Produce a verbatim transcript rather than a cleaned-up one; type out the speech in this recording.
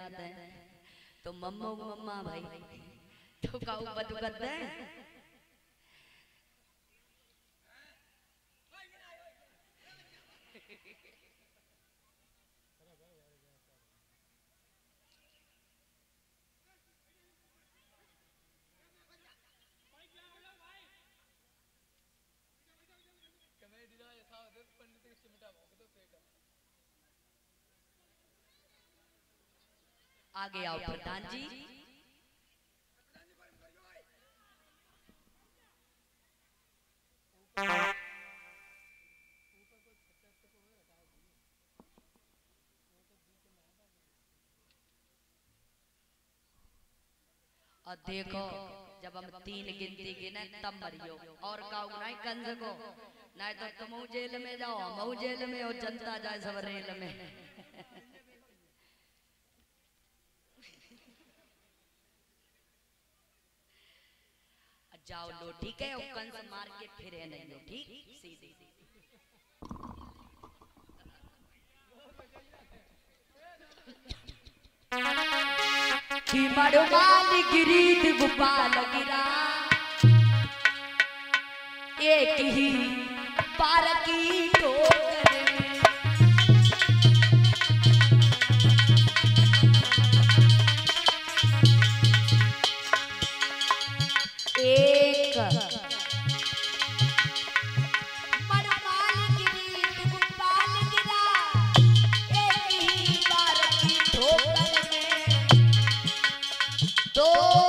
जाते हैं तो मम्मो मम्मा भाई तो का ऊपर करते हैं। आगे आओ प्रधान जी। और देखो जब हम तीन गिनती गिने तब मरियो और काऊ नहीं कंज को नहीं तो तुम जेल में जाओ हम जेल में और जनता जाए सब रेल में। जाओ लो ठीक है और कंस मार के फिरे नहीं लो ठीक सीधे कि मरुमान गिरीत गोपाल गिरा एक ही पार की ठोकर में एक मरुमान गिरीत गोपाल गिरा एक ही पार की ठोकर में दो